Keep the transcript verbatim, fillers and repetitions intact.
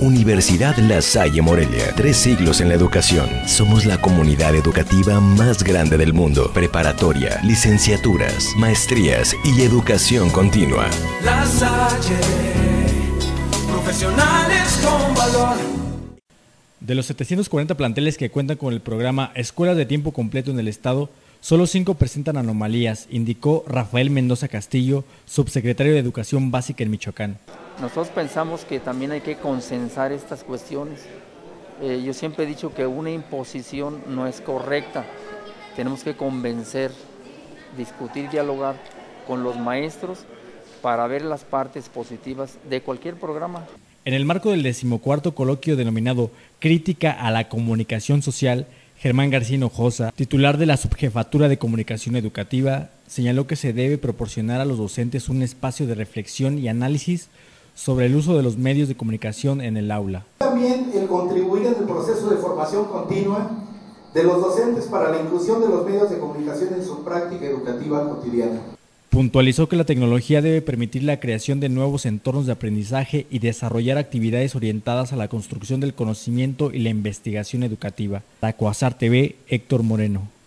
Universidad La Salle Morelia, tres siglos en la educación. Somos la comunidad educativa más grande del mundo. Preparatoria, licenciaturas, maestrías y educación continua. La Salle, profesionales con valor. De los setecientos cuarenta planteles que cuentan con el programa Escuelas de Tiempo Completo en el Estado, solo cinco presentan anomalías, indicó Rafael Mendoza Castillo, subsecretario de Educación Básica en Michoacán. Nosotros pensamos que también hay que consensar estas cuestiones. Eh, yo siempre he dicho que una imposición no es correcta. Tenemos que convencer, discutir, dialogar con los maestros para ver las partes positivas de cualquier programa. En el marco del decimocuarto coloquio denominado Crítica a la Comunicación Social, Germán García Hinojosa, titular de la Subjefatura de Comunicación Educativa, señaló que se debe proporcionar a los docentes un espacio de reflexión y análisis sobre el uso de los medios de comunicación en el aula. También el contribuir en el proceso de formación continua de los docentes para la inclusión de los medios de comunicación en su práctica educativa cotidiana. Puntualizó que la tecnología debe permitir la creación de nuevos entornos de aprendizaje y desarrollar actividades orientadas a la construcción del conocimiento y la investigación educativa. Para Cuasar T V, Héctor Moreno.